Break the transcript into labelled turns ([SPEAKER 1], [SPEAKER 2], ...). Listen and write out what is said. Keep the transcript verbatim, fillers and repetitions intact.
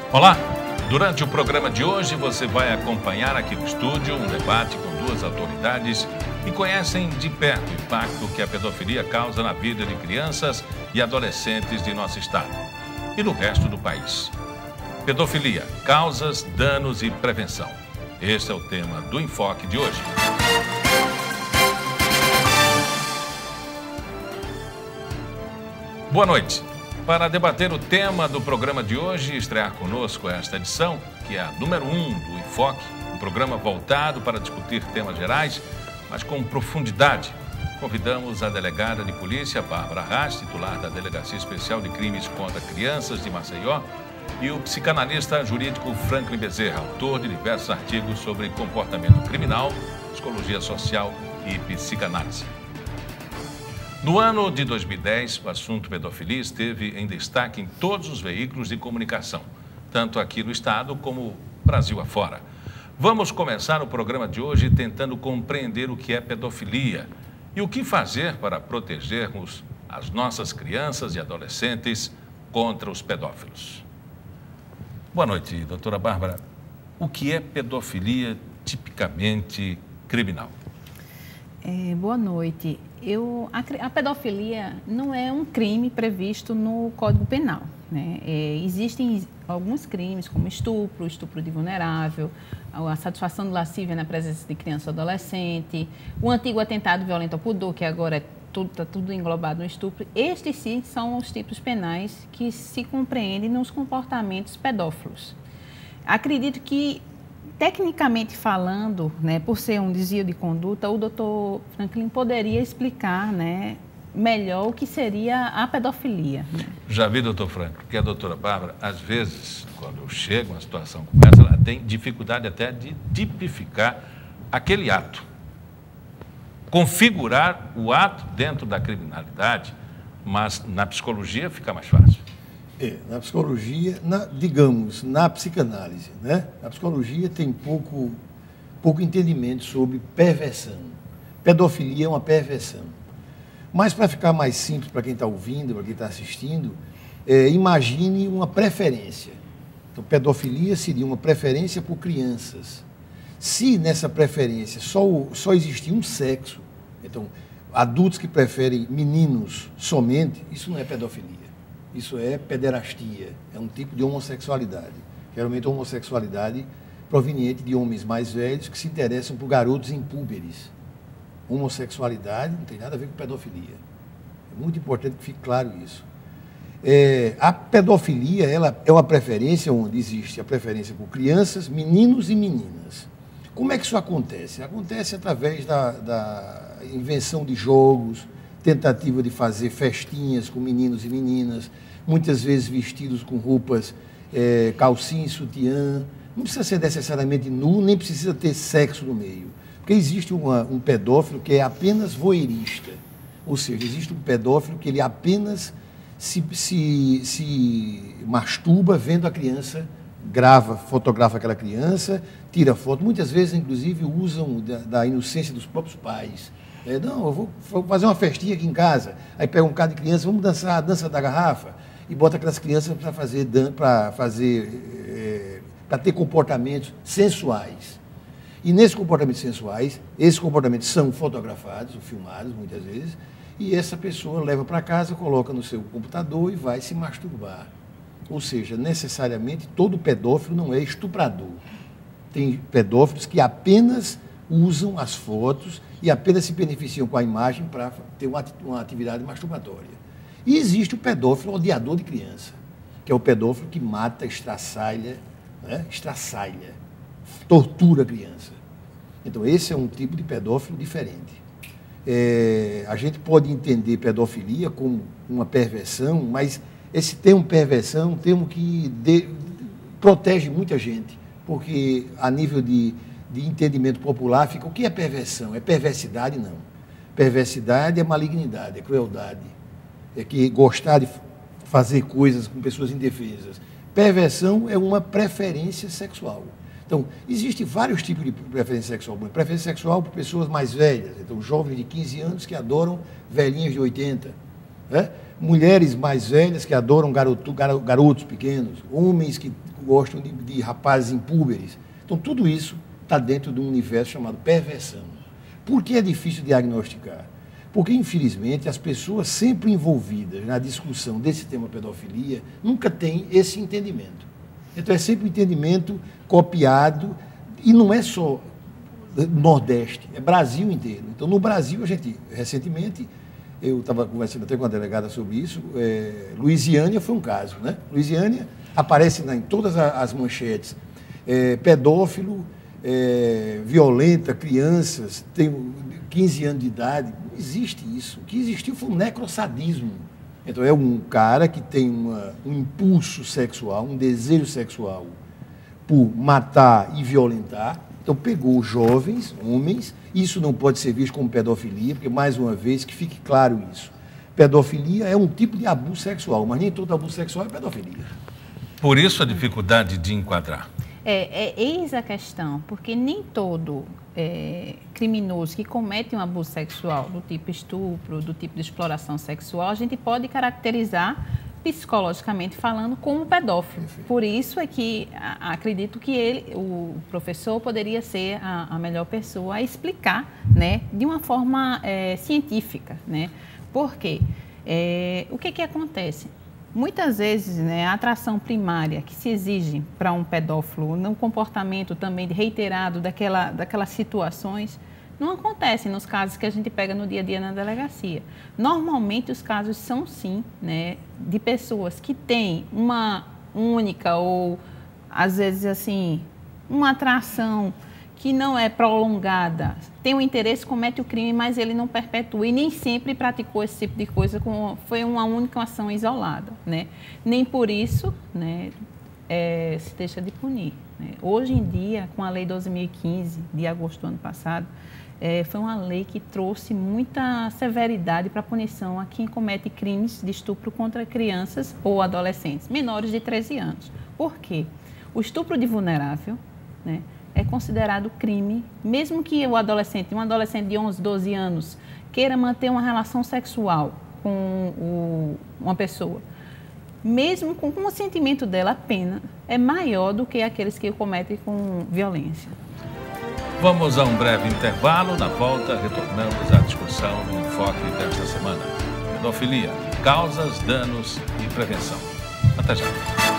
[SPEAKER 1] Olá! Durante o programa de hoje você vai acompanhar aqui no estúdio um debate com duas autoridades que conhecem de perto o impacto que a pedofilia causa na vida de crianças e adolescentes de nosso estado e no resto do país. Pedofilia, causas, danos e prevenção. Este é o tema do Enfoque de hoje. Boa noite. Para debater o tema do programa de hoje, estrear conosco esta edição, que é a número um do Enfoque, um programa voltado para discutir temas gerais, mas com profundidade. Convidamos a delegada de polícia, Bárbara Arras, titular da Delegacia Especial de Crimes contra Crianças de Maceió, e o psicanalista jurídico Franklin Bezerra, autor de diversos artigos sobre comportamento criminal, psicologia social e psicanálise. No ano de dois mil e dez, o assunto pedofilia esteve em destaque em todos os veículos de comunicação, tanto aqui no estado como Brasil afora. Vamos começar o programa de hoje tentando compreender o que é pedofilia e o que fazer para protegermos as nossas crianças e adolescentes contra os pedófilos. Boa noite, doutora Bárbara. O que é pedofilia tipicamente criminal?
[SPEAKER 2] É, boa noite. Eu, a, a pedofilia não é um crime previsto no Código Penal, né? É, existem alguns crimes, como estupro, estupro de vulnerável, a, a satisfação de lascívia na presença de criança ou adolescente, o antigo atentado violento ao pudor, que agora é tudo, está tudo englobado no estupro. Estes, sim, são os tipos penais que se compreendem nos comportamentos pedófilos. Acredito que, tecnicamente falando, né, por ser um desvio de conduta, o doutor Franklin poderia explicar, né, melhor o que seria a pedofilia. Né?
[SPEAKER 1] Já vi, doutor Franklin, que a doutora Bárbara, às vezes, quando chega uma situação como essa, ela tem dificuldade até de tipificar aquele ato. Configurar o ato dentro da criminalidade, mas na psicologia fica mais fácil.
[SPEAKER 3] É, na psicologia, na, digamos, na psicanálise, né? A psicologia tem pouco, pouco entendimento sobre perversão. Pedofilia é uma perversão. Mas, para ficar mais simples para quem está ouvindo, para quem está assistindo, é, imagine uma preferência. Então, pedofilia seria uma preferência por crianças. Se nessa preferência só, só existir um sexo, então, adultos que preferem meninos somente, isso não é pedofilia. Isso é pederastia, é um tipo de homossexualidade. Geralmente a homossexualidade proveniente de homens mais velhos que se interessam por garotos impúberes. Homossexualidade não tem nada a ver com pedofilia. É muito importante que fique claro isso. É, a pedofilia ela é uma preferência onde existe a preferência por crianças, meninos e meninas. Como é que isso acontece? Acontece através da, da invenção de jogos, tentativa de fazer festinhas com meninos e meninas, muitas vezes vestidos com roupas, é, calcinha e sutiã. Não precisa ser necessariamente nu, nem precisa ter sexo no meio. Porque existe uma, um pedófilo que é apenas voyeurista. Ou seja, existe um pedófilo que ele apenas se, se, se masturba vendo a criança, grava, fotografa aquela criança, tira foto. Muitas vezes, inclusive, usam da, da inocência dos próprios pais. É, não, eu vou, vou fazer uma festinha aqui em casa, aí pega um bocado de criança, vamos dançar a dança da garrafa, e bota aquelas crianças para fazer, para fazer, é, para ter comportamentos sensuais. E nesses comportamentos sensuais, esses comportamentos são fotografados, ou filmados muitas vezes, e essa pessoa leva para casa, coloca no seu computador e vai se masturbar. Ou seja, necessariamente todo pedófilo não é estuprador. Tem pedófilos que apenas usam as fotos e apenas se beneficiam com a imagem para ter uma, uma atividade masturbatória. E existe o pedófilo odiador de criança, que é o pedófilo que mata, estraçalha, né? estraçalha, tortura a criança. Então, esse é um tipo de pedófilo diferente. É, a gente pode entender pedofilia como uma perversão, mas esse termo perversão é um termo que de, protege muita gente, porque a nível de de entendimento popular, fica o que é perversão? É perversidade? Não. Perversidade é malignidade, é crueldade. É que gostar de fazer coisas com pessoas indefesas. Perversão é uma preferência sexual. Então, existem vários tipos de preferência sexual. Preferência sexual por pessoas mais velhas, então jovens de quinze anos que adoram velhinhas de oitenta. Né? mulheres mais velhas que adoram garoto, garotos pequenos, homens que gostam de, de rapazes impúberes. Então, tudo isso está dentro de um universo chamado perversão. Por que é difícil diagnosticar? Porque, infelizmente, as pessoas sempre envolvidas na discussão desse tema pedofilia nunca têm esse entendimento. Então, é sempre um entendimento copiado, e não é só Nordeste, é Brasil inteiro. Então, no Brasil, a gente, recentemente, eu estava conversando até com a delegada sobre isso, é, Luisiânia foi um caso, né? Luisiânia aparece na, em todas as manchetes, é, pedófilo, é, violenta crianças, tem quinze anos de idade. Não existe isso. O que existiu foi um necrossadismo. Então, é um cara que tem uma, um impulso sexual, um desejo sexual por matar e violentar. Então, pegou jovens, homens. Isso não pode ser visto como pedofilia, porque, mais uma vez, que fique claro isso. Pedofilia é um tipo de abuso sexual, mas nem todo abuso sexual é pedofilia.
[SPEAKER 1] Por isso a dificuldade de enquadrar.
[SPEAKER 2] É, é eis a questão, porque nem todo é, criminoso que comete um abuso sexual do tipo estupro, do tipo de exploração sexual, a gente pode caracterizar psicologicamente falando como pedófilo. Por isso é que a, acredito que ele, o professor poderia ser a, a melhor pessoa a explicar, né, de uma forma é, científica, né? Por quê? É, o que que acontece? Muitas vezes, né, a atração primária que se exige para um pedófilo, no comportamento também reiterado daquela, daquelas situações, não acontece nos casos que a gente pega no dia a dia na delegacia. Normalmente, os casos são, sim, né, de pessoas que têm uma única ou, às vezes, assim, uma atração que não é prolongada, tem um interesse, comete o crime, mas ele não perpetua e nem sempre praticou esse tipo de coisa, com, foi uma única ação isolada, né? Nem por isso, né, é, se deixa de punir, né? Hoje em dia, com a Lei doze mil e quinze, de agosto do ano passado, é, foi uma lei que trouxe muita severidade para a punição a quem comete crimes de estupro contra crianças ou adolescentes, menores de treze anos. Por quê? O estupro de vulnerável, né, é considerado crime, mesmo que o adolescente, um adolescente de onze, doze anos, queira manter uma relação sexual com o, uma pessoa, mesmo com o consentimento dela, a pena é maior do que aqueles que o cometem com violência.
[SPEAKER 1] Vamos a um breve intervalo. Na volta, retornamos à discussão no enfoque desta semana. Pedofilia, causas, danos e prevenção. Até já.